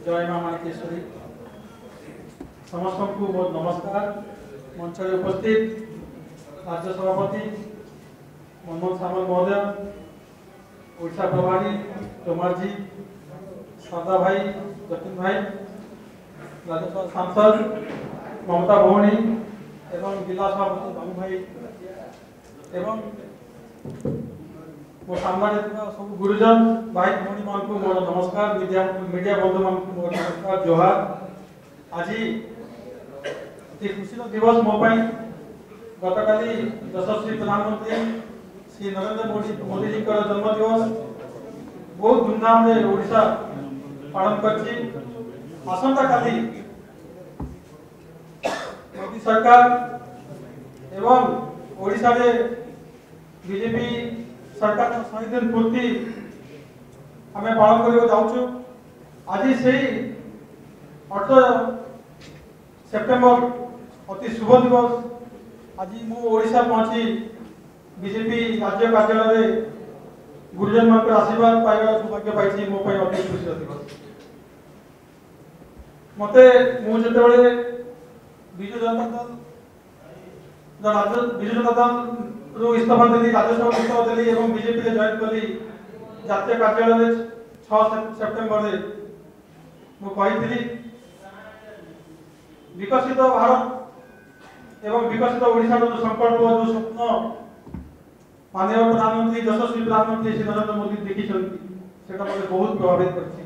जय मां माणिकेश्वरी समस्त को बहुत नमस्कार। मंच में उपस्थित राज्य सभापति मनमोहन सामल महोदय, ओडिशा प्रभारी तोमर जी, श्रद्धा भाई, जतिन भाई, राज्यसभा सांसद ममता भौणी एवं जिला सभापति बाबू भाई एवं मो सामने सब गुरुजन भाई भौणी मान को मोर नमस्कार। मीडिया बंधु मान को मोर नमस्कार जोहार। आज खुशी दिवस मो गतकाली यशस्वी प्रधानमंत्री श्री नरेंद्र मोदी जी जन्म दिवस बहुत धूमधाम से ओडिशा पालन करछि। आसंता काली मोदी सरकार एवं ओडिशा रे बीजेपी सरकार 100 दिन पूर्ति आम पालन करने जाऊँ। आज से 18 सेप्टेम्बर अति शुभ दिवस। आज मु ओडिशा पहुंची बीजेपी राज्य कार्यालय गुरुजन मान आशीर्वाद पाइबार सौभाग्य पाई। मो अति खुशी दिवस मते मुझे विजु जनता दल इस्तीफा देली, राज्यसभा इस्तीफा देली और बीजेपी जॉइन कली जातीय कार्यालय 6 सेप्टेम्बर मुझे विकसित भारत एवं विकसित ओडिशा जो संकल्प जो स्वप्न माननीय प्रधानमंत्री यशस्वी प्रधानमंत्री श्री नरेंद्र मोदी देखी सेटा मते बहुत प्रभावित करछि।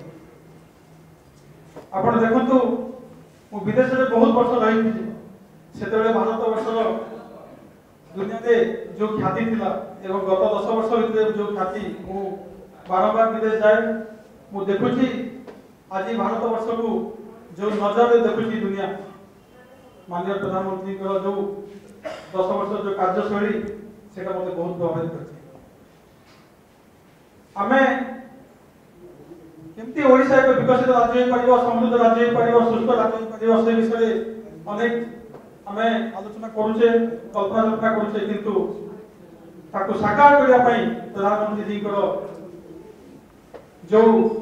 आपण देखंतु मु विदेश में बहुत वर्ष रही से भारत वर्ष दुनिया में जो ख्याति थिला एवं गत 10 वर्ष भीतर जो ख्याति मु बारंबार विदेश जाए मु देखुची। आज भारत वर्ष को जो नजर देखुची दुनिया माननीय प्रधानमंत्री जो 10 वर्ष जो कार्यशैली सेटा मते बहुत प्रभावित करछि। आमे केमती ओडिशा एक विकसित राज्य हो पारिबो, समृद्ध राज्य हो पारिबो, सुस्थ राज्य हो पारिबो से विषय अनेक आमे आलोचना करूचे, कल्पना करूचे, किंतु ताको साकार करिया पई प्रधानमंत्री जी जो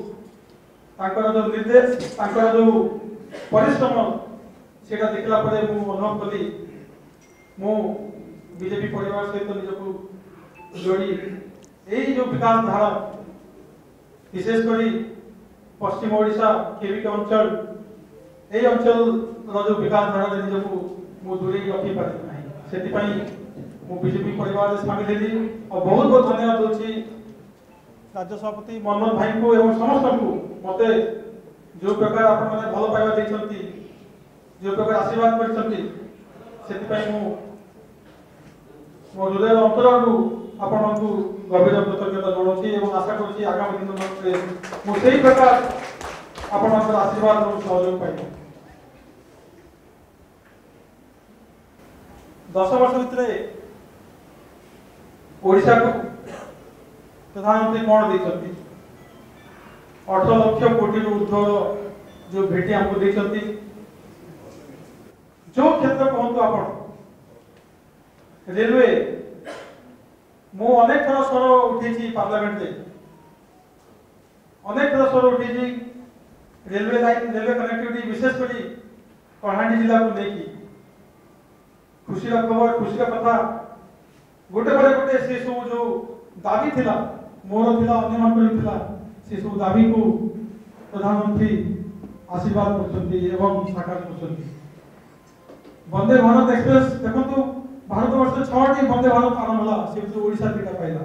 निर्देश जो परिश्रम सेटा देखला परे मु अनुभव कली। मु बीजेपी परिवार सहित निजको जोड़ी यही जो विकास धारा विशेष करी पश्चिम ओडिशा केविक अंचल यही अंचल जो विकास धारा निजको मु दूरी रखी पारि नाही सेति पई मु बीजेपी परिवार शामिल हेली और बहुत बहुत धन्यवाद दोची राज्य सभापति मनमोहन भाई को एवं समस्त को मते जो प्रकार आपण माने भलो पाइबा दैछंती, जो प्रकार आशीर्वाद करछंती सेति पई मु मो हृदय अंतरु आपण को गभीर कृतज्ञता जणाउछि एवं आशा करूछि आगामी दिन में मु सेही प्रकार आपण आशीर्वाद और सहयोग पाइबो। 10 वर्ष भीतर ओडिशा को प्रधानमंत्री कौन देते 18 लाख कोटी ऊर्ध्वर जो भेटी हमको देते जो क्षेत्र कहतु आप रेलवे मु अनेक थर स्वर उठी पार्लियामेंट में अनेक थर स्वर उठी रेलवे लाइन रेलवे कनेक्टिविटी विशेष कर कलाहांडी जिला को लेकिन खुशी खबर खुशी कथा गोटे पर गोटे से सब जो दाबी थिला मोर थिला अन्य मान थिला से सब दाबी को प्रधानमंत्री आशीर्वाद करछंती एवं साकार करछंती। वंदे भारत एक्सप्रेस देखंतु भारत वर्ष 6टी वंदे भारत आरंभ होला से जो ओडिशा टीका पाइला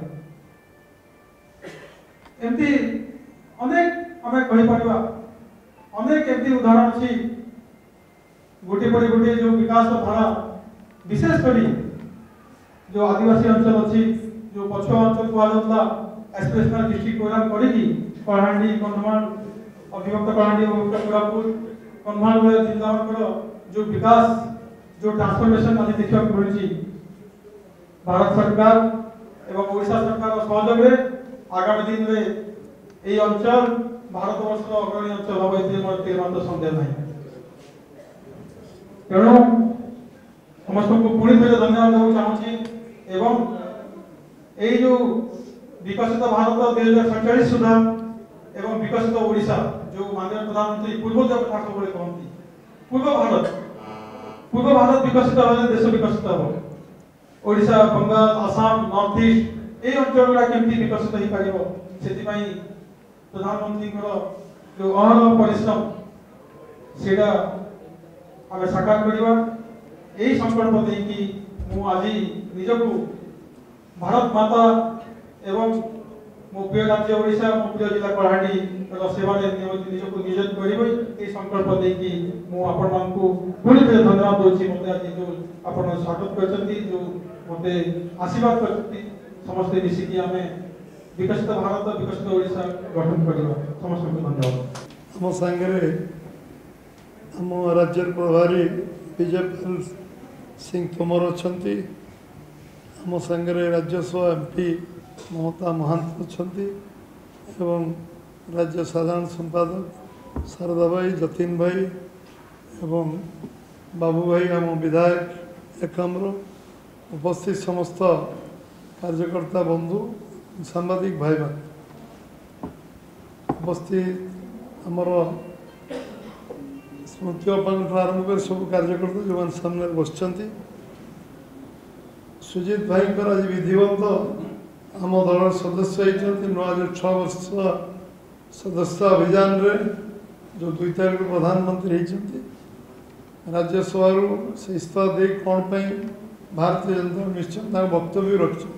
एमती अनेक हमें कहि परिबा अनेक एमती उदाहरण अछि गोटे पर गोटे जो विकास धारा विशेष करी जो आदिवासी अंचल अच्छी जो पछुआ अंचल कहला एक्सप्रेशनल डिस्ट्रिक्ट प्रोग्राम करी कलाहांडी कंधमाल अभिभक्त कलाहांडी अभिभक्त कोरापुट कंधमाल जिला जो विकास जो ट्रांसफॉर्मेशन आज देखा मिली भारत सरकार एवं ओडिशा सरकार सहयोग में आगामी दिन में यही अंचल भारत वर्ष अग्रणी अंचल हम ये मोर तीर्मांत संदेह नहीं। तेणु समस्त को पुणी थे धन्यवाद देना चाहूँगी एवं यही जो विकसित भारत 2047 सुधा एवं विकसित ओडिशा जो माननीय प्रधानमंत्री पूर्वोदय कथा सब कहते पूर्व भारत विकसित होने देश विकसित हो ओडिशा बंगाल आसाम नॉर्थ ईस्ट ए अंचल गुड़ा केमती विकसित हो पार से प्रधानमंत्री जो अहरह परिश्रम से आम साकार करवा यही संकल्प देकी आज निजक भारत माता एवं मो प्रिय राज्य ओडिशा मो प्रिय जिला कलाहांडी सेवा निजक नियोजित कर संकल्प देकी पुणी थे धन्यवाद दूसरी मत आज जो आप स्वागत कर जो मत आशीर्वाद कर समस्ते मिसिकी आम विकसित भारत विकसित ओडिशा गठन करवा समस्त धन्यवाद। आम सांगे आम राज्य प्रभारी विजय सिंह तोमर अच्छा आम सांगे राज्यसभा एमपी ममता महांत अच्छा एवं राज्य साधारण संपादक शारदा भाई जतिन भाई एवं बाबू भाई आम विधायक एकम्र उपस्थित समस्त कार्यकर्ता बंधु सांबादिक भाई मान उपस्थित आमर स्मृति अपान आरंभ कर सब कार्यकर्ता जो सामने बस सुजित भाई आज विधिवत आम दल सदस्य होती नुआ जो 6 वर्ष सदस्य अभियान रे जो 2 तारीख प्रधानमंत्री होती राज्यसभा से इस्तीफा दे कौन पाई भारतीय जनता निश्चय वक्तव्य रखिंट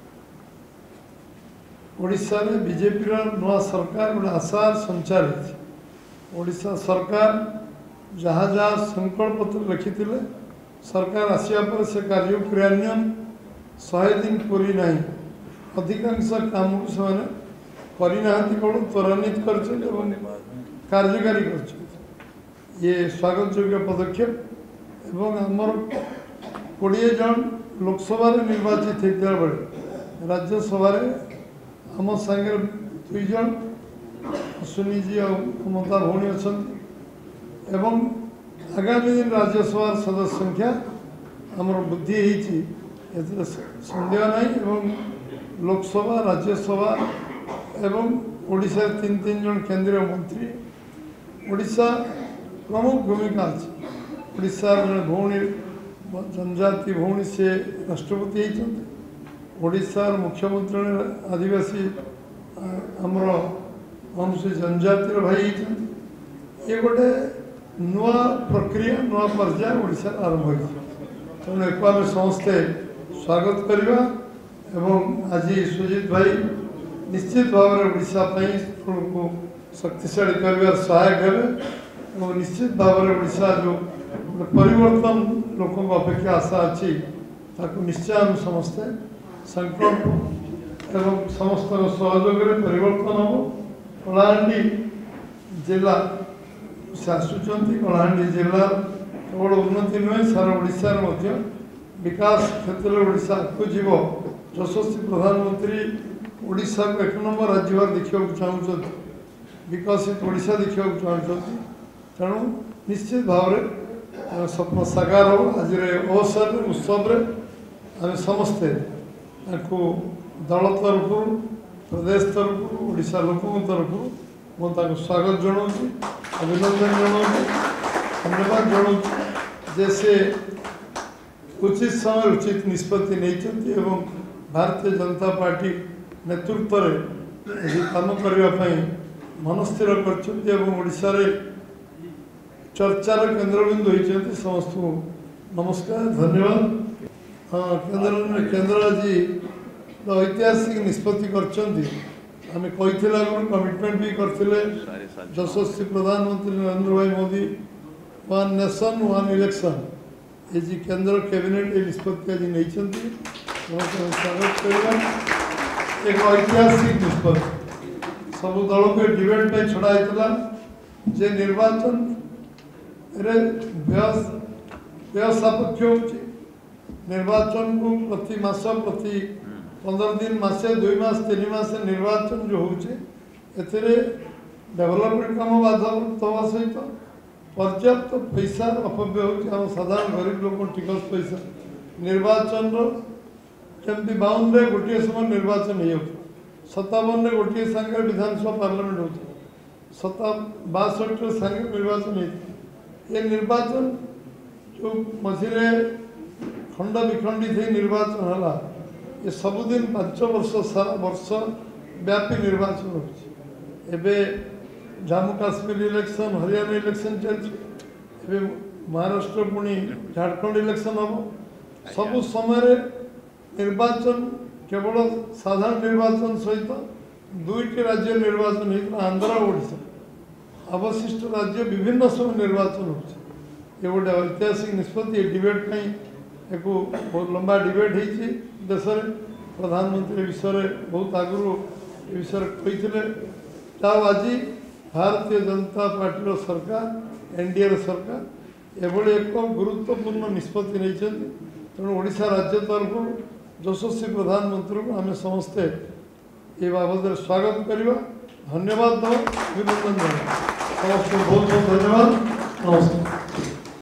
ओडिशा रे बीजेपी नुआ सरकार गोटे आशार संचार ओडिशा सरकार जहाँ जहाँ संकल्प पत्र लिखी सरकार आसिया पर से कार्य क्रियान्वयन 100 दिन पूरी नहीं अधिकांश काम को से करना कौन त्वरान्वित कर कार्यकारी कर ये स्वागत योग्य पदक्षेप एवं आमर 20 जन लोकसभा निर्वाचित होता बेले राज्यसभा आम सांगे 2 जन अश्विनी जी और ममता भौणी अच्छा एवं आगामी दिन राज्यसभा सदस्य संख्या आमर वृद्धि सन्देह नहीं एवं लोकसभा राज्यसभा एवं ओडिशा 3 जन केंद्रीय मंत्री ओडिशा प्रमुख भूमिका अच्छी ओडिशा जन भौणी जनजाति भौणी से राष्ट्रपति होती ओडिशा मुख्यमंत्री आदिवासी आमर अनुसूचित जनजाति भाई ये गोटे नुआ प्रक्रिया नुआ पर्याय ओडिशा आरंभ हो तेणु एक आम समस्ते स्वागत करवा एवं आज सुजित भाई निश्चित भाव में ओडिशा को शक्तिशाली कर सहायक है और निश्चित भाव में ओडिशा जो परिवर्तन लोक अपेक्षा आशा अच्छी निश्चय आम समस्ते संकल्प एवं समस्त सहयोग परिवर्तन हम कलाहांडी जिला से आसुँच कलाहांडी जिला केवल उन्नति नुहे सारा ओडिशार विकास क्षेत्र में ओडिशा आगू जीव यशस्वी प्रधानमंत्री ओडिशा को 1 नंबर राज्य देखा चाहूँ विकसित ओडिशा देखा चाहूँ तेणु निश्चित भाव में स्वप्न साकार हो आज अवसर उत्सव आम समस्ते दल तरफ प्रदेश तरफ ओडिशा लोक तरफ मुझे स्वागत जनाऊँ अभिनंदन जनाऊँ धन्यवाद जनाऊँ जे से उचित समय उचित निष्पत्ति नहीं भारतीय जनता पार्टी नेतृत्व में काम करने मनस्थिर करशा चर्चार केन्द्रबिंदु होती समस्त को नमस्कार धन्यवाद। हाँ केन्द्र आज ऐतिहासिक निष्पत्ति आम कही कमिटमेंट भी करते यशस्वी प्रधानमंत्री नरेंद्र भाई मोदी 1 नेशन 1 इलेक्शन ये केंद्र कैबिनेट ये निष्पत्ति आज नहीं स्वागत करवा एक ऐतिहासिक निष्पत्ति सब दल को डिबेट में छड़ा जे निर्वाचन व्यय सापेक्ष हो निर्वाचन को प्रति मास प्रति 15 दिन मासे 2 मास 3 मास निर्वाचन जो होचे डेवलपमेंट काम बाधाप्राप्त हवा सहित पर्याप्त पैसा अपव्यय हो साधारण गरीब लोक टिकस पैसा निर्वाचन केमती 52 गोटे समय निर्वाचन हो 57 गोटे सांगे विधानसभा पार्लियामेंट हो 62 संघ निर्वाचन ये निर्वाचन जो मझे खंड विखंडित निर्वाचन है ये सबुदिन 5 वर्ष सारा वर्ष व्यापी निर्वाचन होबे जम्मू काश्मीर इलेक्शन हरियाणा इलेक्शन चलते महाराष्ट्र पुणी झारखंड इलेक्शन हम सबु समय निर्वाचन केवल साधारण निर्वाचन सहित 2टी राज्य निर्वाचन होता आंध्र ओडिशा अवशिष्ट राज्य विभिन्न समय निर्वाचन हो गोटे ऐतिहासिक निष्पत्ति डिबेट एक बहुत लंबा डिबेट होती देश में प्रधानमंत्री विषय बहुत आगु विषय कही आज भारतीय जनता पार्टी सरकार एनडीए सरकार एभली एक गुरुत्वपूर्ण निष्पत्ति नहीं तेणु ओडिशा राज्य तरफ यशस्वी प्रधानमंत्री को आम समस्ते ये बाबद स्वागत करवा धन्यवाद दो अभिनंदन समस्त बहुत बहुत धन्यवाद नमस्कार।